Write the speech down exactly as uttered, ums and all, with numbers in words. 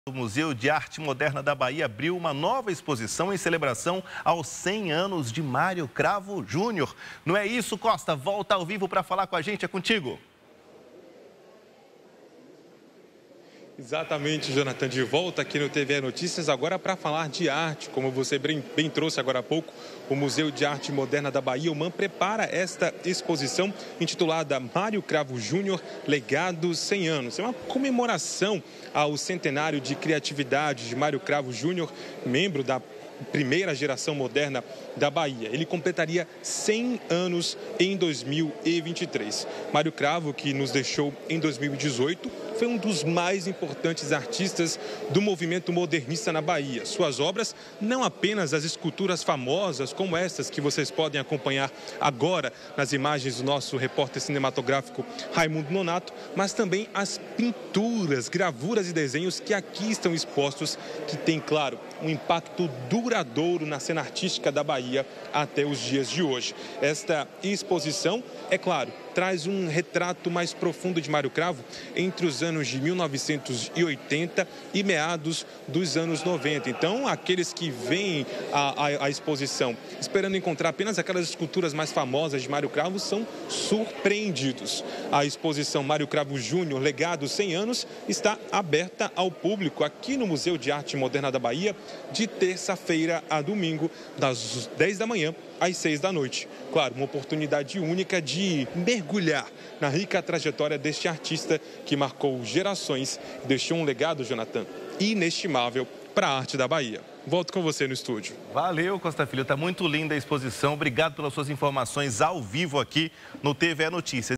O Museu de Arte Moderna da Bahia abriu uma nova exposição em celebração aos cem anos de Mário Cravo Júnior. Não é isso, Costa? Volta ao vivo para falar com a gente, é contigo. Exatamente, Jonathan, de volta aqui no T V Notícias, agora para falar de arte. Como você bem, bem trouxe agora há pouco, o Museu de Arte Moderna da Bahia, o M A M, prepara esta exposição intitulada Mário Cravo Júnior, Legado cem anos. É uma comemoração ao centenário de criatividade de Mário Cravo Júnior, membro da primeira geração moderna da Bahia. Ele completaria cem anos em dois mil e vinte e três. Mário Cravo, que nos deixou em dois mil e dezoito, foi um dos mais importantes artistas do movimento modernista na Bahia. Suas obras, não apenas as esculturas famosas como estas que vocês podem acompanhar agora nas imagens do nosso repórter cinematográfico Raimundo Nonato, mas também as pinturas, gravuras e desenhos que aqui estão expostos, que tem, claro, um impacto duradouro na cena artística da Bahia até os dias de hoje. Esta exposição, é claro, traz um retrato mais profundo de Mário Cravo entre os anos de mil novecentos e oitenta e meados dos anos noventa. Então, aqueles que veem a, a, a exposição esperando encontrar apenas aquelas esculturas mais famosas de Mário Cravo são surpreendidos. A exposição Mário Cravo Júnior, Legado cem anos, está aberta ao público aqui no Museu de Arte Moderna da Bahia de terça-feira a domingo, das dez da manhã às seis da noite. Claro, uma oportunidade única de mergulhar na rica trajetória deste artista que marcou gerações e deixou um legado, Jonathan, inestimável para a arte da Bahia. Volto com você no estúdio. Valeu, Costa Filho. Está muito linda a exposição. Obrigado pelas suas informações ao vivo aqui no T V Notícias.